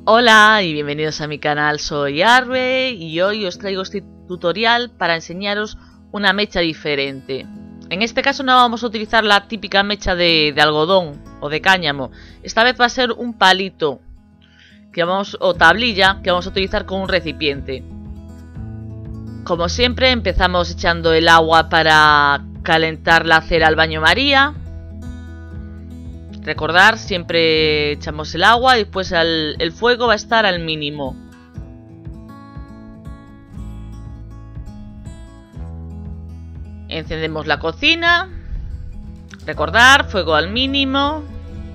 Hola y bienvenidos a mi canal, soy Arbe y hoy os traigo este tutorial para enseñaros una mecha diferente. En este caso no vamos a utilizar la típica mecha de algodón o de cáñamo. Esta vez va a ser un palito o tablilla que vamos a utilizar con un recipiente. Como siempre empezamos echando el agua para calentar la cera al baño María. Recordar, siempre echamos el agua y después el fuego va a estar al mínimo. Encendemos la cocina. Recordar, fuego al mínimo.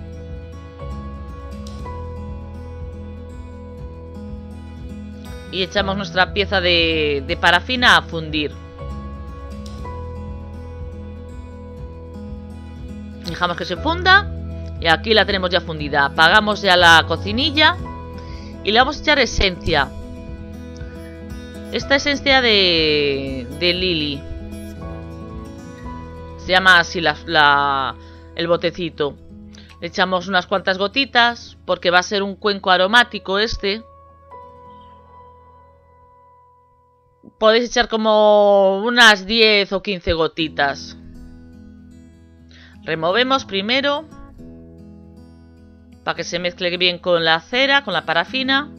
Y echamos nuestra pieza de parafina a fundir. Dejamos que se funda. Y aquí la tenemos ya fundida. Apagamos ya la cocinilla y le vamos a echar esencia. Esta esencia de Lily. Se llama así el botecito. Le echamos unas cuantas gotitas porque va a ser un cuenco aromático este. Podéis echar como unas 10 o 15 gotitas. Removemos primero para que se mezcle bien con la cera, con la parafina.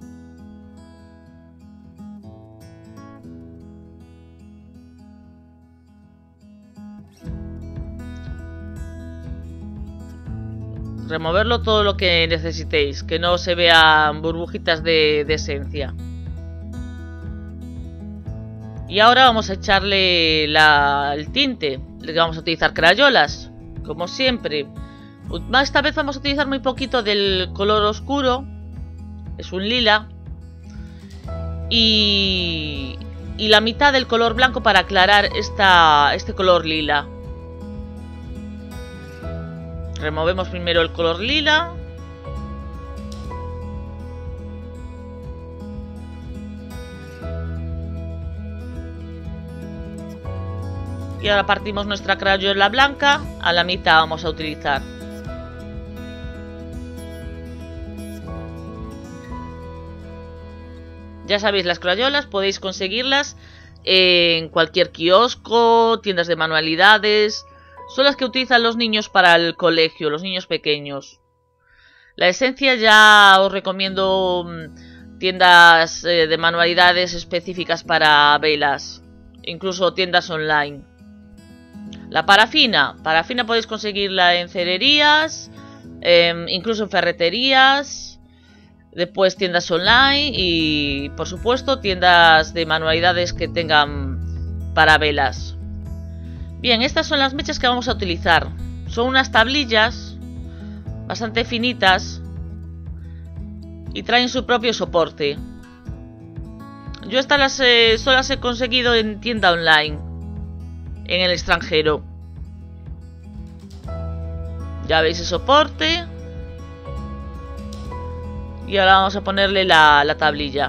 Removerlo todo lo que necesitéis, que no se vean burbujitas de esencia. Y ahora vamos a echarle el tinte. Vamos a utilizar crayolas, como siempre. Esta vez vamos a utilizar muy poquito del color oscuro. Es un lila. Y la mitad del color blanco para aclarar este color lila. Removemos primero el color lila. Y ahora partimos nuestra crayola blanca. A la mitad vamos a utilizar. Ya sabéis, las crayolas podéis conseguirlas en cualquier kiosco, tiendas de manualidades. Son las que utilizan los niños para el colegio, los niños pequeños. La esencia ya os recomiendo tiendas de manualidades específicas para velas. Incluso tiendas online. La parafina podéis conseguirla en cererías, incluso en ferreterías. Después tiendas online y, por supuesto, tiendas de manualidades que tengan para velas. Bien, estas son las mechas que vamos a utilizar. Son unas tablillas bastante finitas y traen su propio soporte. Yo estas solo las he conseguido en tienda online, en el extranjero. Ya veis el soporte. Y ahora vamos a ponerle la tablilla.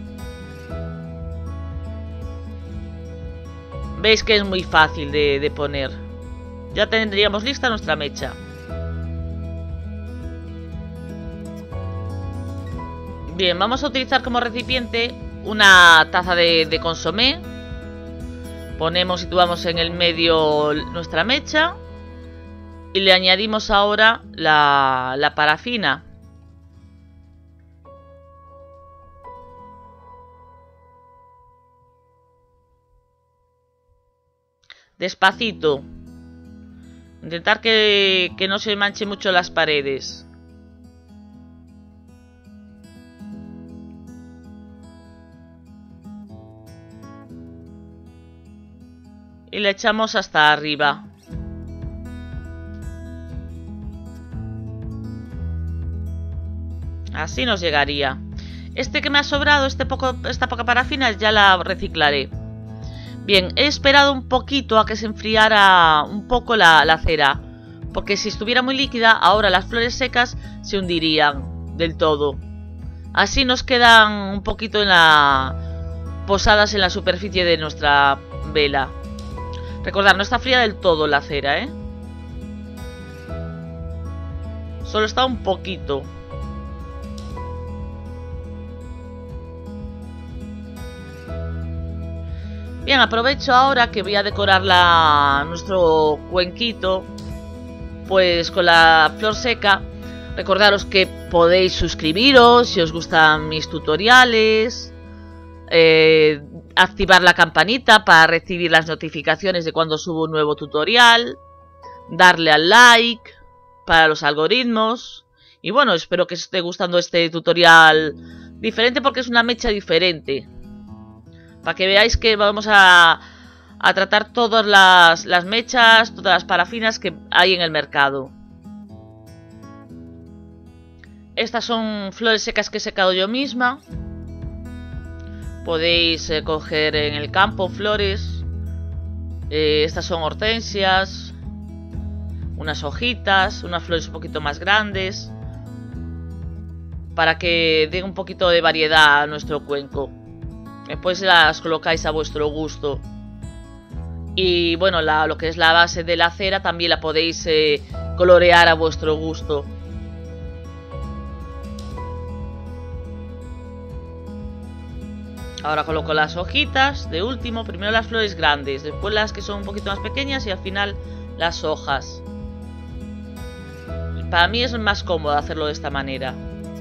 Veis que es muy fácil de poner. Ya tendríamos lista nuestra mecha. Bien, vamos a utilizar como recipiente una taza de consomé. Situamos en el medio nuestra mecha. Y le añadimos ahora la parafina. Despacito. Intentar que no se manche mucho las paredes. Y le echamos hasta arriba. Así nos llegaría. Este que me ha sobrado, esta poca parafina, ya la reciclaré. Bien, he esperado un poquito a que se enfriara un poco la cera, porque si estuviera muy líquida, ahora las flores secas se hundirían del todo. Así nos quedan un poquito posadas en la superficie de nuestra vela. Recordad, no está fría del todo la cera, ¿eh? Solo está un poquito. Bien, aprovecho ahora que voy a decorar nuestro cuenquito pues con la flor seca. Recordaros que podéis suscribiros si os gustan mis tutoriales, activar la campanita para recibir las notificaciones de cuando subo un nuevo tutorial, darle al like para los algoritmos. Y bueno, espero que os esté gustando este tutorial diferente porque es una mecha diferente. Para que veáis que vamos a tratar todas las mechas, todas las parafinas que hay en el mercado. Estas son flores secas que he secado yo misma. Podéis coger en el campo flores. Estas son hortensias. Unas hojitas, unas flores un poquito más grandes. Para que den un poquito de variedad a nuestro cuenco. Después las colocáis a vuestro gusto. Y bueno, lo que es la base de la cera también la podéis colorear a vuestro gusto. Ahora coloco las hojitas de último. Primero las flores grandes, después las que son un poquito más pequeñas y al final las hojas. Para mí es más cómodo hacerlo de esta manera.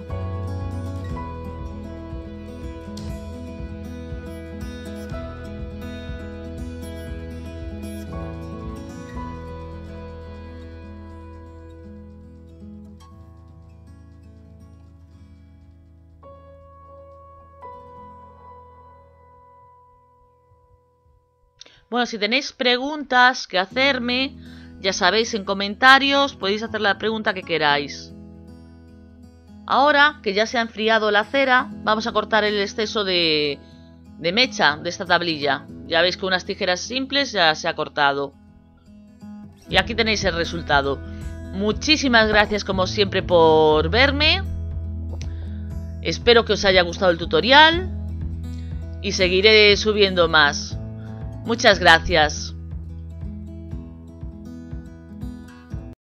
Bueno, si tenéis preguntas que hacerme, ya sabéis, en comentarios podéis hacer la pregunta que queráis. Ahora que ya se ha enfriado la cera, vamos a cortar el exceso de mecha de esta tablilla. Ya veis que unas tijeras simples ya se ha cortado. Y aquí tenéis el resultado. Muchísimas gracias como siempre por verme. Espero que os haya gustado el tutorial. Y seguiré subiendo más. Muchas gracias.